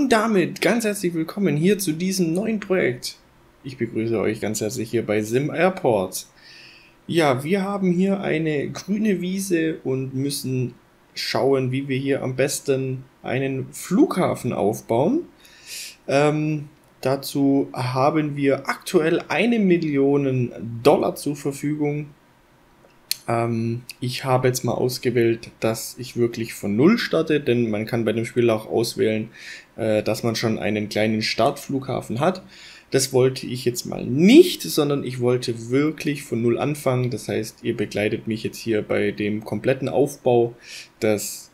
Und damit ganz herzlich willkommen hier zu diesem neuen Projekt. Ich begrüße euch ganz herzlich hier bei Sim Airport. Ja, wir haben hier eine grüne Wiese und müssen schauen, wie wir hier am besten einen Flughafen aufbauen. Dazu haben wir aktuell 1 Million Dollar zur Verfügung. Ich habe jetzt mal ausgewählt, dass ich wirklich von Null starte, denn man kann bei dem Spiel auch auswählen, dass man schon einen kleinen Startflughafen hat. Das wollte ich jetzt mal nicht, sondern ich wollte wirklich von Null anfangen. Das heißt, ihr begleitet mich jetzt hier bei dem kompletten Aufbau des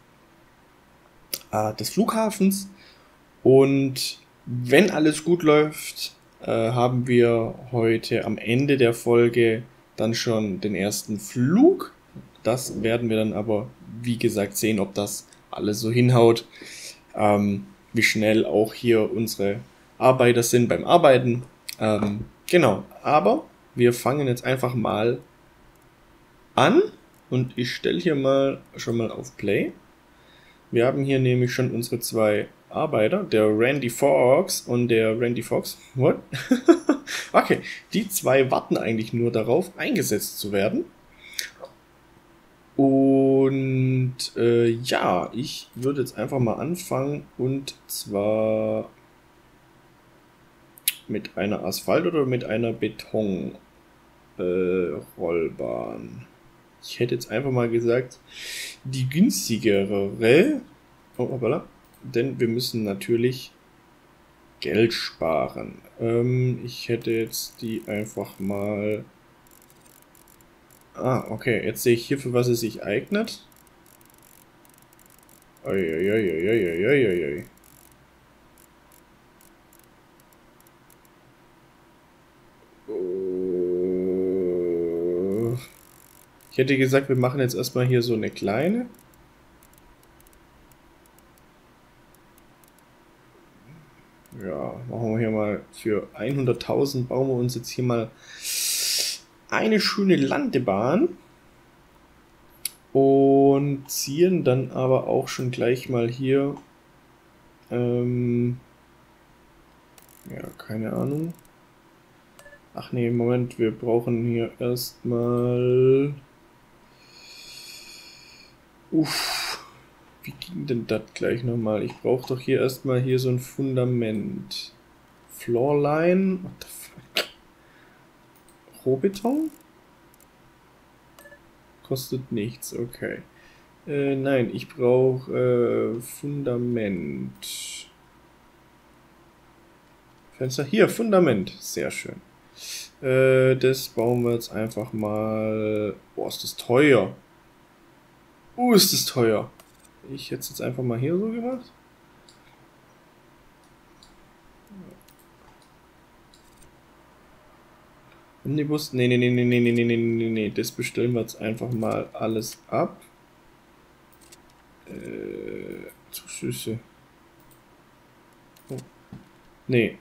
Flughafens. Und wenn alles gut läuft, haben wir heute am Ende der Folge dann schon den ersten Flug. Das werden wir dann aber, wie gesagt, sehen, ob das alles so hinhaut. Wie schnell auch hier unsere Arbeiter sind beim Arbeiten. Genau, aber wir fangen jetzt einfach mal an und ich stelle hier schon mal auf Play. Wir haben hier nämlich schon unsere zwei Arbeiter, der Randy Fox und der Randy Fox. What? Okay, die zwei warten eigentlich nur darauf, eingesetzt zu werden. Und ja, ich würde jetzt einfach mal anfangen und zwar mit einer Asphalt- oder mit einer Betonrollbahn. Ich hätte jetzt einfach mal gesagt, die günstigere. Oh, hoppala. Denn wir müssen natürlich Geld sparen. Ich hätte jetzt die einfach mal... Ah, okay. Jetzt sehe ich hier, für was es sich eignet. Uiuiuiuiuiui. Ich hätte gesagt, wir machen jetzt erstmal hier so eine kleine. Ja, machen wir hier mal für 100.000, bauen wir uns jetzt hier mal eine schöne Landebahn und ziehen dann aber auch schon gleich mal hier, ja, keine Ahnung. Ach nee, Moment, wir brauchen hier erstmal... Wie ging denn das gleich nochmal? Ich brauche doch hier erstmal hier so ein Fundament. Floorline? What the fuck? Rohbeton? Kostet nichts, okay. Nein, ich brauche Fundament. Fenster, hier, Fundament. Sehr schön. Das bauen wir jetzt einfach mal... Boah, ist das teuer. Ist das teuer. Ich hätte es jetzt einfach mal hier so gemacht. Omnibus? Nee. Das bestellen wir jetzt einfach mal alles ab. Zuschüsse. Oh. Nee,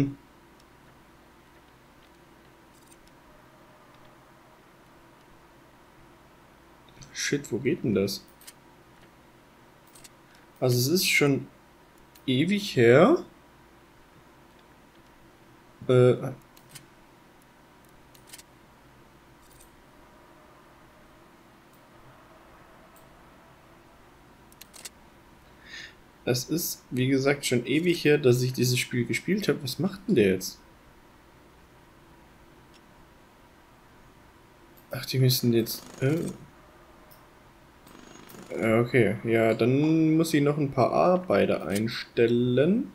Shit, wo geht denn das? Also es ist schon ewig her. Es ist, wie gesagt, schon ewig her, dass ich dieses Spiel gespielt habe. Was macht denn der jetzt? Ach, die müssen jetzt... Okay, ja, dann muss ich noch ein paar Arbeiter einstellen.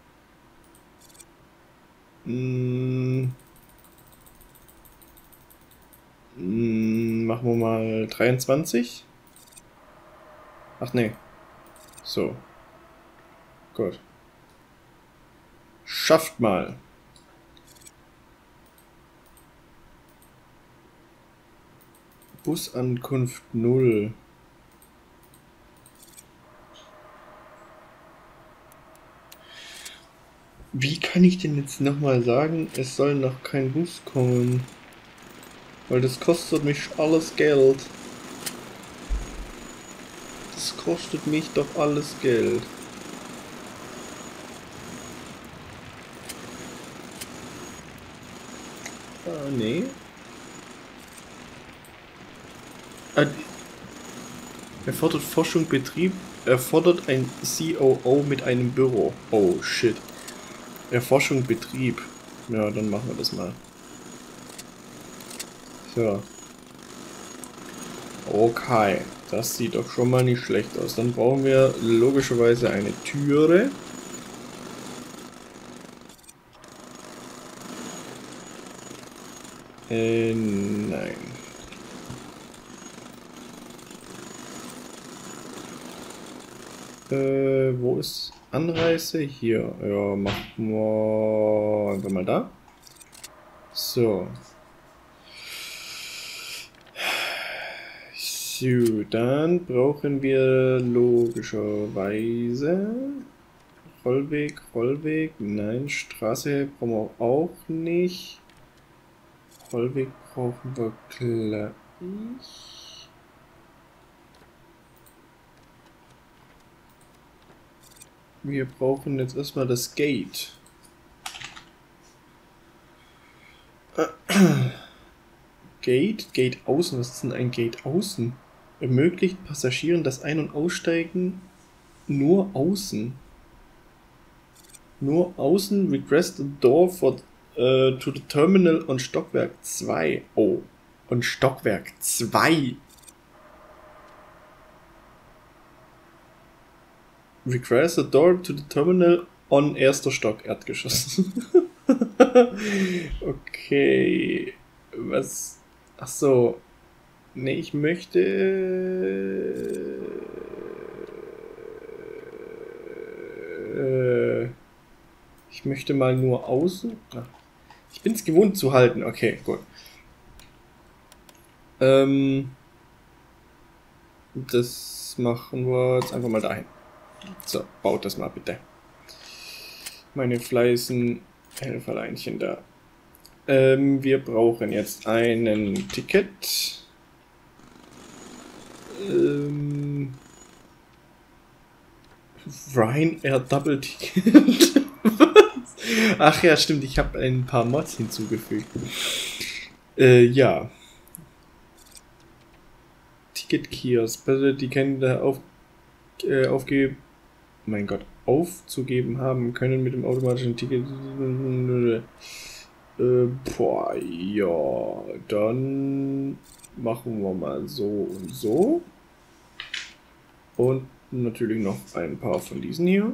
Machen wir mal 23. Ach nee. So. Gut. Schafft mal. Busankunft 0. Wie kann ich denn jetzt nochmal sagen, es soll noch kein Bus kommen? Weil das kostet mich alles Geld. Das kostet mich doch alles Geld. Nee. Erfordert Forschung, Betrieb. Erfordert ein COO mit einem Büro. Oh, shit. Erforschung, Betrieb. Ja, dann machen wir das mal. So. Okay. Das sieht doch schon mal nicht schlecht aus. Dann brauchen wir logischerweise eine Türe. Nein. Wo ist Anreise? Hier. Ja, machen wir einfach mal da. So. So, dann brauchen wir logischerweise Rollweg, nein, Straße brauchen wir auch nicht. Rollweg brauchen wir gleich. Wir brauchen jetzt erstmal das Gate. Gate außen. Was ist denn ein Gate außen? Ermöglicht Passagieren das Ein- und Aussteigen nur außen. Nur außen. Request a door for, to the terminal on Stockwerk 2. Oh. Und Stockwerk 2. Request a door to the terminal on erster Stock. Erdgeschoss. Okay. Was? Ach so. Nee, ich möchte... ich möchte mal nur außen... Ach, ich bin es gewohnt zu halten. Okay, gut. Das machen wir jetzt einfach mal dahin. So, baut das mal bitte. Meine fleißen Helferleinchen da. Wir brauchen jetzt einen Ticket. Ryanair Double Ticket. Ach ja, stimmt, ich habe ein paar Mods hinzugefügt. Ja. Ticket Kiosk. Die können da mein Gott, aufzugeben haben können mit dem automatischen Ticket. Boah, ja, dann machen wir mal so und so. Und natürlich noch ein paar von diesen hier.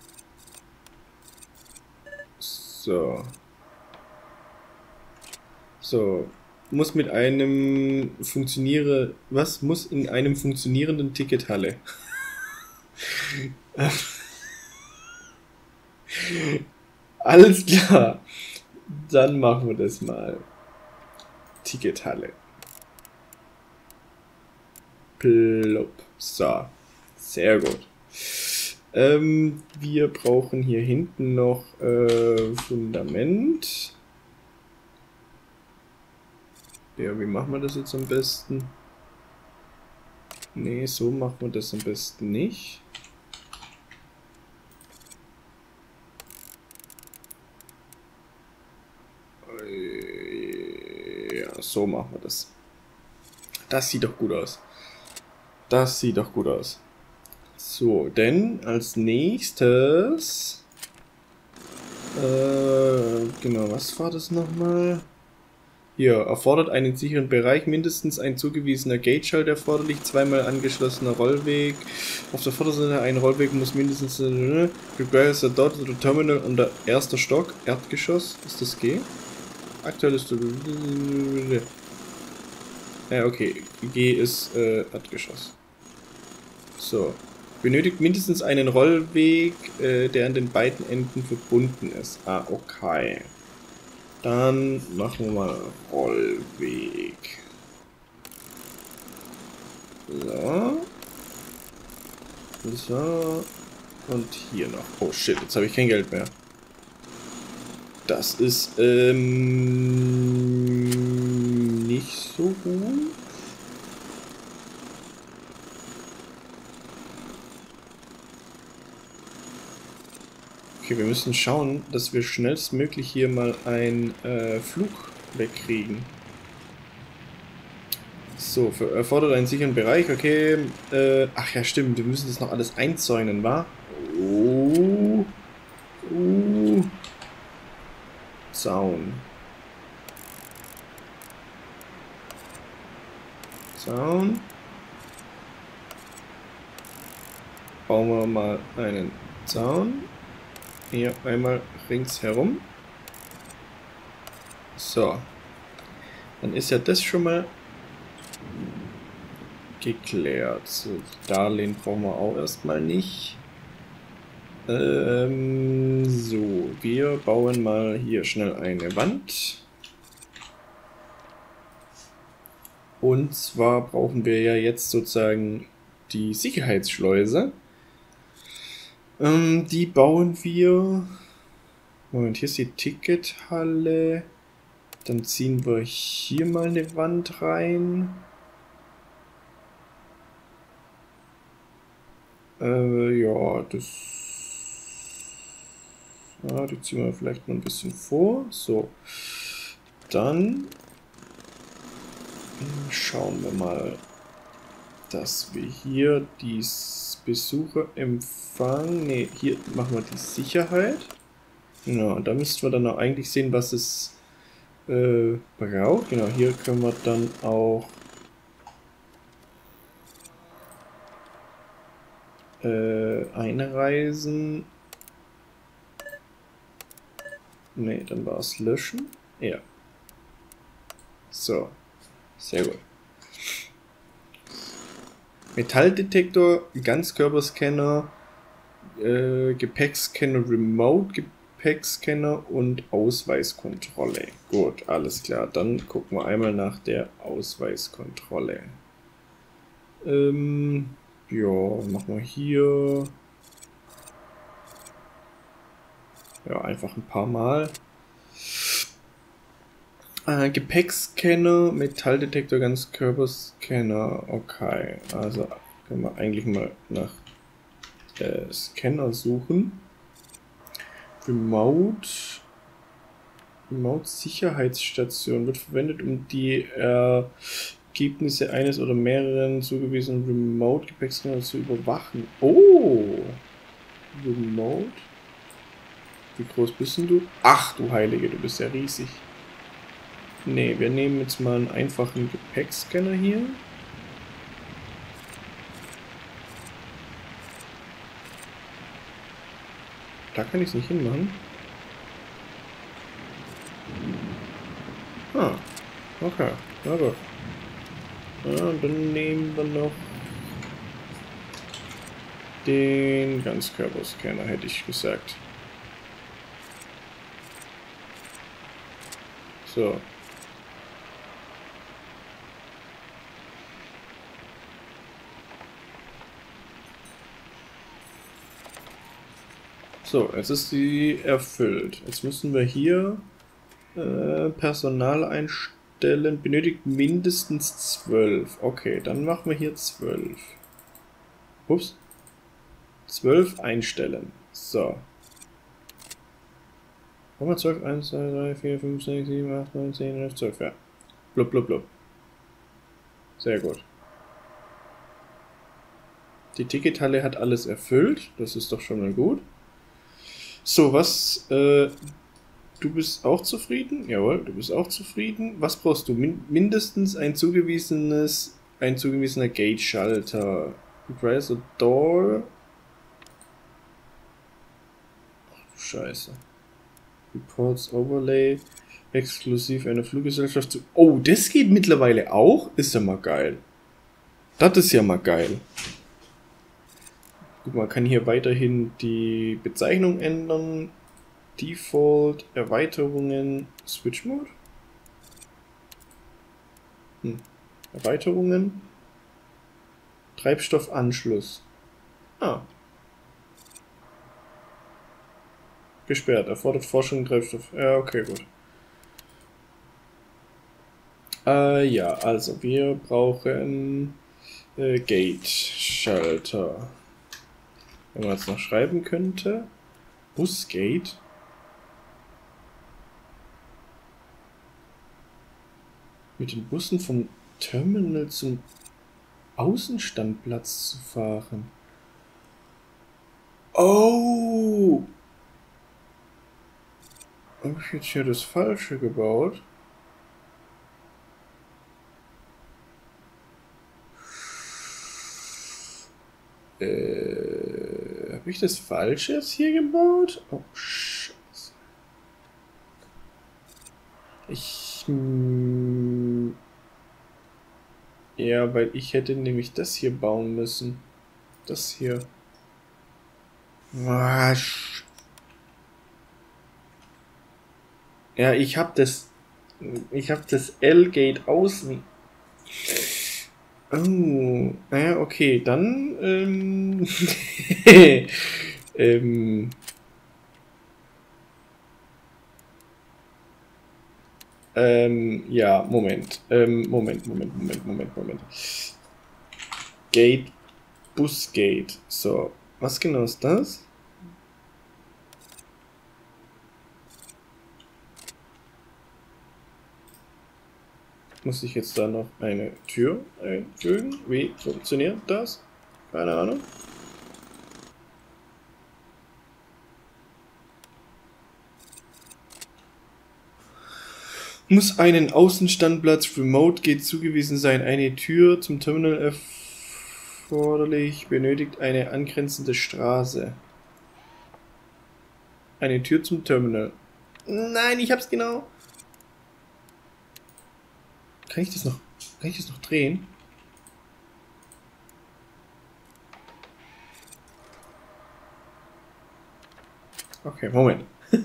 So. So. Muss mit einem was muss in einem funktionierenden Tickethalle? Alles klar. Dann machen wir das mal. Tickethalle. Plopp. So. Sehr gut. Wir brauchen hier hinten noch Fundament. Ja, wie machen wir das jetzt am besten? Nee, so machen wir das am besten nicht. Ja, so machen wir das. Das sieht doch gut aus. Das sieht doch gut aus. So, denn als nächstes... genau, was war das nochmal? Hier, erfordert einen sicheren Bereich, mindestens ein zugewiesener Gateschalter erforderlich, zweimal angeschlossener Rollweg. Auf der Vorderseite ein Rollweg muss mindestens... requires a dot to the terminal unter erster Stock, Erdgeschoss. Ist das G? Aktuell ist... ja, okay. G ist Erdgeschoss. So. Benötigt mindestens einen Rollweg, der an den beiden Enden verbunden ist. Ah, okay. Dann machen wir mal Rollweg. So. So. Und hier noch. Oh shit, jetzt habe ich kein Geld mehr. Das ist nicht so gut. Okay, wir müssen schauen, dass wir schnellstmöglich hier mal einen Flug wegkriegen. So, erfordert einen sicheren Bereich, okay. Ach ja, stimmt, wir müssen das noch alles einzäunen, wa? Oh. Zaun. Zaun. Bauen wir mal einen Zaun. Hier einmal ringsherum. So. Dann ist ja das schon mal geklärt. So, Darlehen brauchen wir auch erstmal nicht. So, wir bauen mal hier schnell eine Wand. Und zwar brauchen wir ja jetzt sozusagen die Sicherheitsschleuse. Die bauen wir. Moment, hier ist die Tickethalle. Dann ziehen wir hier mal eine Wand rein. Ja, die ziehen wir vielleicht mal ein bisschen vor. So. Dann schauen wir mal, dass wir hier die Besucherempfang. Ne, hier machen wir die Sicherheit. Genau, und da müssten wir dann auch eigentlich sehen, was es braucht. Genau, hier können wir dann auch einreisen. Ne, dann war es löschen. Ja. So. Sehr gut. Metalldetektor, Ganzkörperscanner, Gepäckscanner, Remote-Gepäckscanner und Ausweiskontrolle. Gut, alles klar. Dann gucken wir einmal nach der Ausweiskontrolle. Ja, machen wir hier. Ja, einfach ein paar Mal. Gepäckscanner, Metalldetektor, Ganzkörperscanner. Okay, also können wir eigentlich mal nach Scanner suchen. Remote Sicherheitsstation wird verwendet, um die Ergebnisse eines oder mehreren zugewiesenen Remote-Gepäckscanner zu überwachen. Oh! Remote? Wie groß bist denn du? Ach du Heilige, du bist ja riesig. Ne, wir nehmen jetzt mal einen einfachen Gepäckscanner hier. Da kann ich es nicht hinmachen. Ah, okay, na gut. Ja, dann nehmen wir noch den Ganzkörperscanner, hätte ich gesagt. So. So, jetzt ist sie erfüllt. Jetzt müssen wir hier Personal einstellen. Benötigt mindestens 12. Okay, dann machen wir hier 12. Ups. 12 einstellen. So. Haben wir 12? 1, 2, 3, 4, 5, 6, 7, 8, 9, 10, 11, 12. Ja. Blub, blub, blub. Sehr gut. Die Tickethalle hat alles erfüllt. Das ist doch schon mal gut. So, was... du bist auch zufrieden? Jawohl, du bist auch zufrieden. Was brauchst du? Mindestens ein zugewiesener Gate-Schalter. Requires a door. Ach du Scheiße. Reports Overlay. Exklusiv einer Fluggesellschaft zu... Oh, das geht mittlerweile auch? Ist ja mal geil. Das ist ja mal geil. Guck mal, man kann hier weiterhin die Bezeichnung ändern. Default, Erweiterungen, Switch Mode. Erweiterungen. Treibstoffanschluss. Ah. Gesperrt. Erfordert Forschung Treibstoff. Ja, okay, gut. Ja, also wir brauchen Gate-Schalter. Wenn man jetzt noch schreiben könnte. Busgate. mit den Bussen vom Terminal zum Außenstandplatz zu fahren. Oh! Habe ich jetzt hier das Falsche gebaut? Habe ich das Falsche jetzt hier gebaut? Oh, Scheiße. Ja, weil ich hätte nämlich das hier bauen müssen. Das hier. Was? Ja, ich habe das. Ich habe das L-Gate außen. Oh, ja, okay, dann. ähm, ja, Moment. Moment. Gate, Busgate. So, was genau ist das? Muss ich jetzt da noch eine Tür einfügen? Wie funktioniert das? Keine Ahnung. Muss einen Außenstandplatz Remote Gate zugewiesen sein. Eine Tür zum Terminal erforderlich. Benötigt eine angrenzende Straße. Eine Tür zum Terminal. Nein, ich hab's genau. Kann ich das noch drehen? Okay, Moment.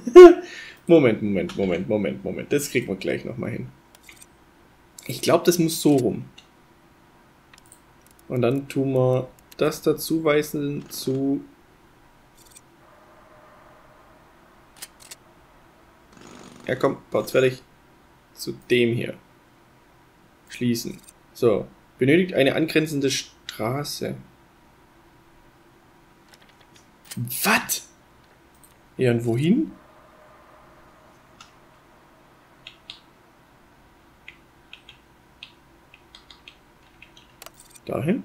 Moment. Das kriegen wir gleich nochmal hin. Ich glaube, das muss so rum. Und dann tun wir das dazu weisen zu... Ja komm, baut's fertig. Zu dem hier. Schließen. So. Benötigt eine angrenzende Straße. Was? Ja, und wohin? Dahin?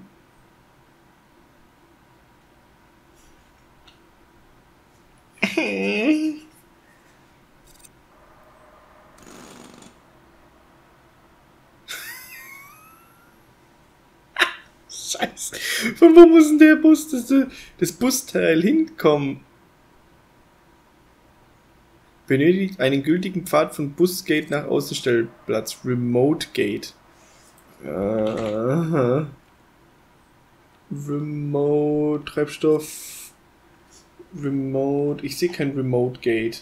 Scheiße. Von wo muss denn der Bus, das Busteil hinkommen? Benötigt einen gültigen Pfad von Busgate nach Außenstellplatz. Remote Gate. Aha. Remote, Treibstoff. Remote. Ich sehe kein Remote Gate.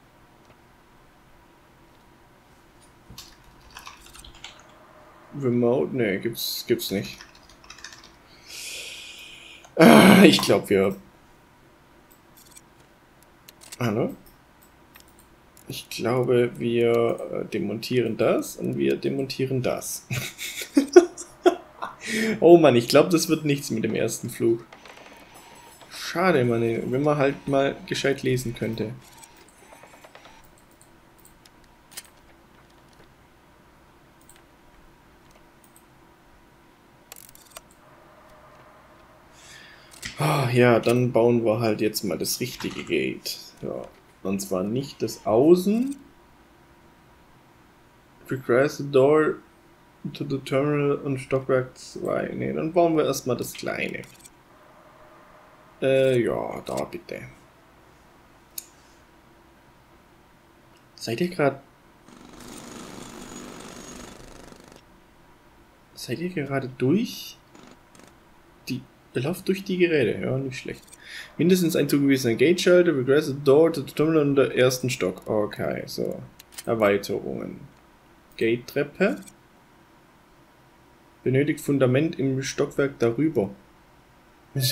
Remote? Ne, gibt's nicht. Ich glaube, wir... Hallo? Ich glaube, wir demontieren das und wir demontieren das. Oh Mann, ich glaube, das wird nichts mit dem ersten Flug. Schade, Mann, wenn man halt mal gescheit lesen könnte. Ah, ja, dann bauen wir halt jetzt mal das richtige Gate. Ja, und zwar nicht das Außen. Requires the door to the terminal und Stockwerk 2. Ne, dann bauen wir erstmal das kleine. Ja, da bitte. Seid ihr gerade durch die... Ihr lauft durch die Geräte, ja, nicht schlecht. Mindestens ein zugewiesener Gate-Schalter, regress the door to the terminal in der ersten Stock. Okay, so. Erweiterungen. Gate-Treppe. Benötigt Fundament im Stockwerk darüber. Was?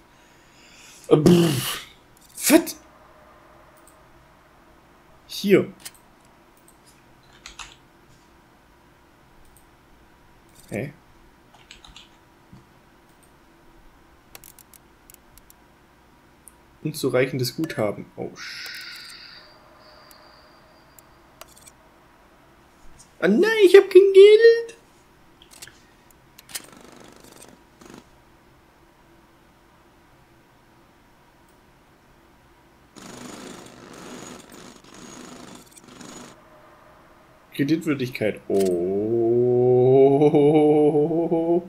Hier. Hä? Unzureichendes Guthaben. Oh, Ah nein, ich habe kein Geld. Kreditwürdigkeit. Oh.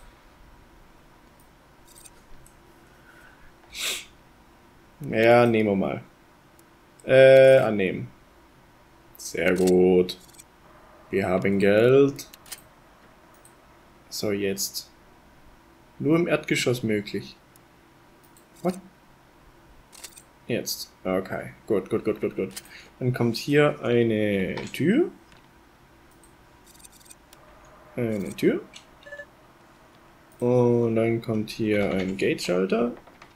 Ja, nehmen wir mal. Annehmen. Sehr gut. Wir haben Geld. So, jetzt. Nur im Erdgeschoss möglich. What? Jetzt. Okay. Gut, gut, gut, gut, gut. Dann kommt hier eine Tür. Eine Tür. Und dann kommt hier ein Gate-Schalter.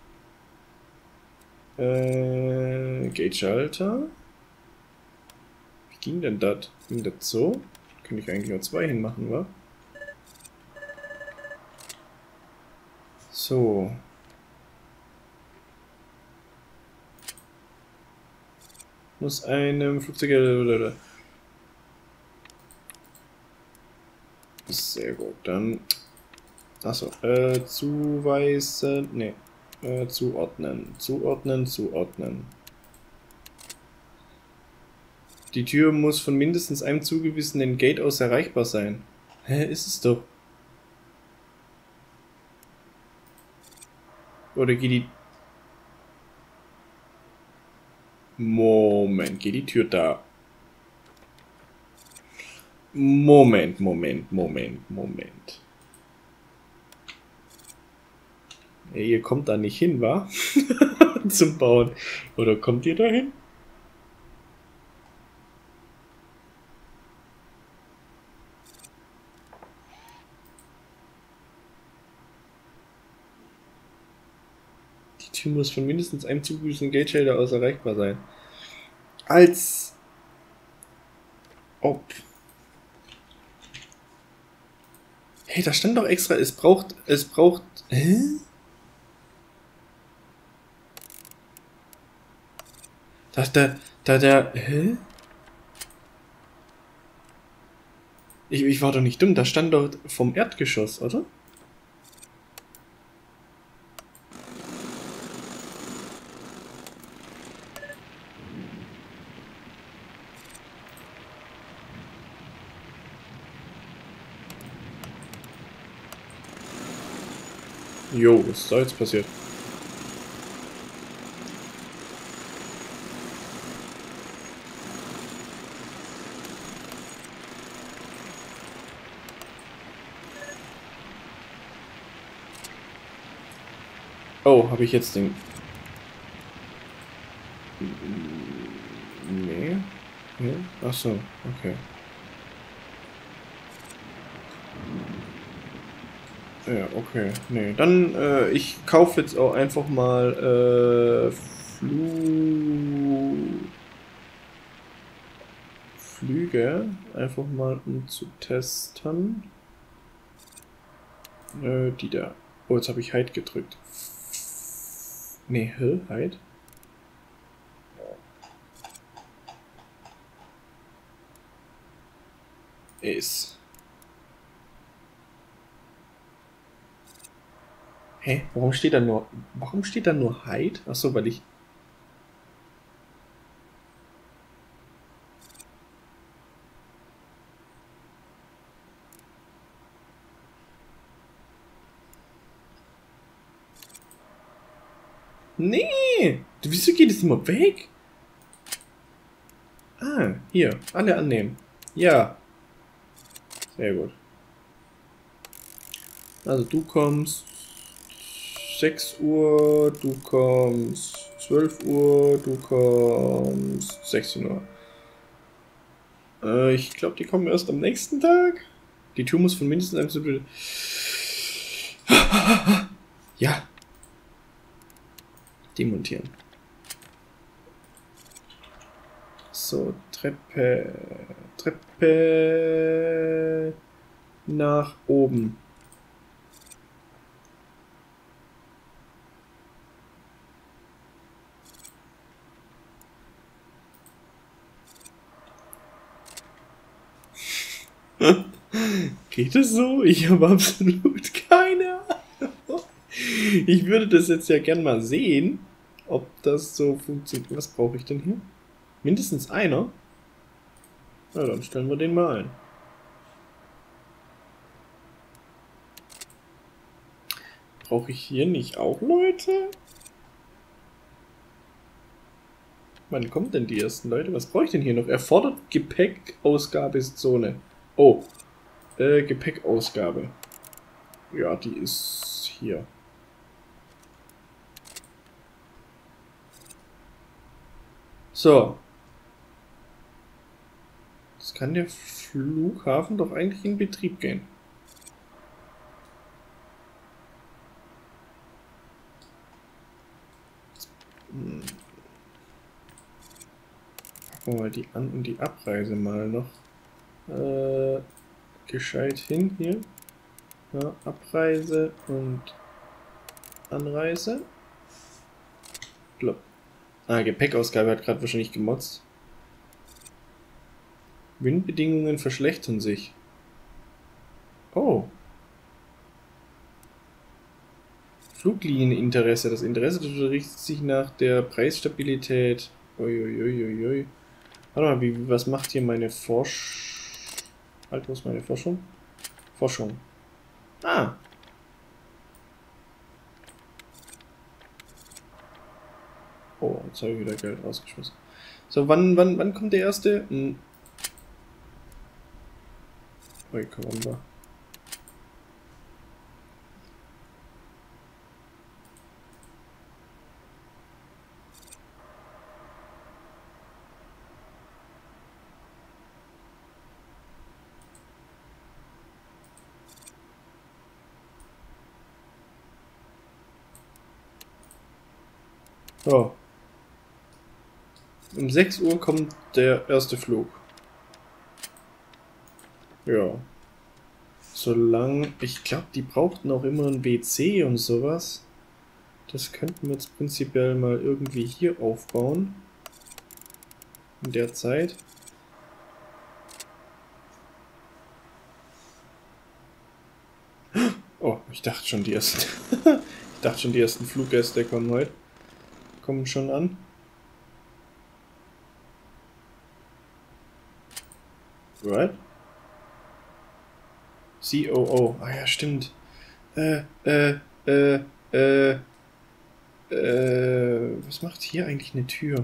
Gate-Schalter. Wie ging denn das? Ging das so? Könnte ich eigentlich nur 2 hinmachen, wa? So. Muss einem Flugzeug... Sehr gut, dann... Achso, zuweisen... Ne. Zuordnen. Zuordnen, zuordnen. Die Tür muss von mindestens einem zugewiesenen Gate aus erreichbar sein. Hä, ist es doch. Oder geht die... Moment, geht die Tür da? Moment, Moment, Moment, Moment. Ey, ihr kommt da nicht hin, wa? Zum Bauen. Oder kommt ihr da hin? Die Tür muss von mindestens einem zugewiesenen Gate-Schalter aus erreichbar sein. Als ob. Hey, da stand doch extra, es braucht, hä? Hä? Ich war doch nicht dumm, da stand doch vom Erdgeschoss, oder? Jo, was ist da jetzt passiert? Oh, habe ich jetzt den... Nee. Nee? Achso, okay. Ja, okay. Nee, dann, ich kaufe jetzt auch einfach mal, Flüge. Einfach mal, um zu testen. Die da. Oh, jetzt habe ich Hide gedrückt. Nee, Hide? Ist. Hä? Warum steht da nur Hide? Achso, weil ich... Nee! Wieso geht es immer weg? Ah, hier. Alle annehmen. Ja. Sehr gut. Also du kommst 6 Uhr, du kommst 12 Uhr, du kommst 16 Uhr. Ich glaube, die kommen erst am nächsten Tag. Die Tür muss von mindestens einem Zipfel... Ja. Demontieren. So, Treppe nach oben. Geht das so? Ich habe absolut keine Ahnung. Ich würde das jetzt ja gern mal sehen, ob das so funktioniert. Was brauche ich denn hier? Mindestens einer? Na, dann stellen wir den mal ein. Brauche ich hier nicht auch Leute? Wann kommen denn die ersten Leute? Was brauche ich denn hier noch? Erfordert Gepäckausgabezone. Oh, Gepäckausgabe. Ja, die ist hier. So. Jetzt kann der Flughafen doch eigentlich in Betrieb gehen. Packen wir mal die An- und die Abreise mal noch gescheit hin hier. Ja, Abreise und Anreise. Glaub. Ah, Gepäckausgabe hat gerade wahrscheinlich gemotzt. Windbedingungen verschlechtern sich. Oh. Fluglinienininteresse. Das Interesse richtet sich nach der Preisstabilität. Uiuiuiui. Warte mal, was macht hier meine Halt, was ist meine Forschung? Forschung. Ah. Oh, jetzt habe ich wieder Geld rausgeschmissen. So, wann kommt der erste? Ui, Karamba. So. Um 6 Uhr kommt der erste Flug. Ja. Solange. Ich glaube, die brauchten auch immer ein WC und sowas. Das könnten wir jetzt prinzipiell mal irgendwie hier aufbauen. In der Zeit. Oh, ich dachte schon, die ersten. Ich dachte schon, die ersten Fluggäste kommen heute. Kommen schon an. Right? COO. Ah ja, stimmt. Was macht hier eigentlich eine Tür?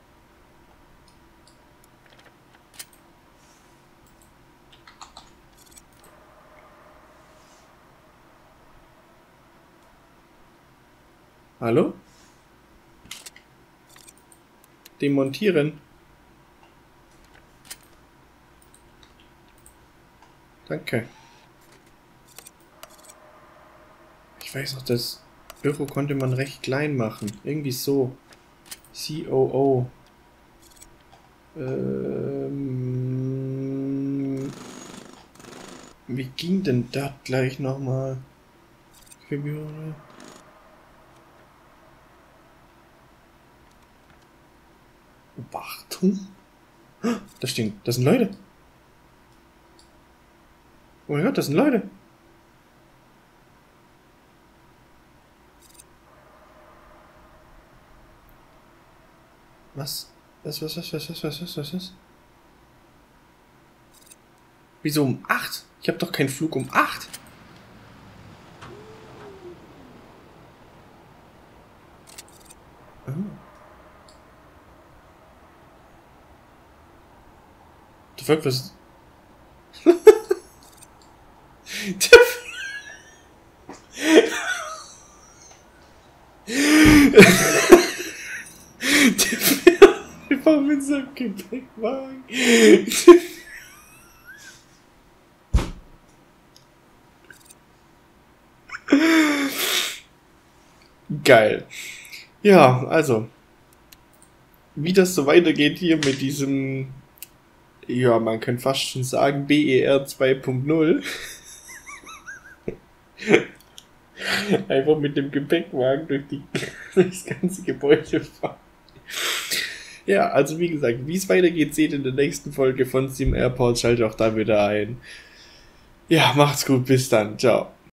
Hallo? Demontieren. Danke. Ich weiß noch, das Büro konnte man recht klein machen. Irgendwie so. COO. Wie ging denn das gleich nochmal? Wartung? Das stimmt. Das sind Leute. Oh mein Gott, das sind Leute. Was? Was? Wieso um 8? Ich habe doch keinen Flug um 8. Oh. The fuck, was? Der fährt einfach mit seinem Gepäckwagen. Geil. Ja, also. Wie das so weitergeht hier mit diesem, ja, man könnte fast schon sagen, BER 2.0. Einfach mit dem Gepäckwagen durchs ganze Gebäude fahren. Ja, also wie gesagt, wie es weitergeht, seht ihr in der nächsten Folge von Steam Airport. Schaltet auch da wieder ein. Ja, macht's gut, bis dann. Ciao.